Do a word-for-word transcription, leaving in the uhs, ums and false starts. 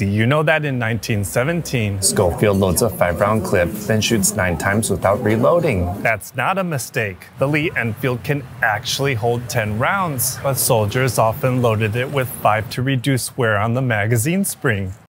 Do you know that in nineteen seventeen, Schofield loads a five-round clip, then shoots nine times without reloading? That's not a mistake. The Lee-Enfield can actually hold ten rounds, but soldiers often loaded it with five to reduce wear on the magazine spring.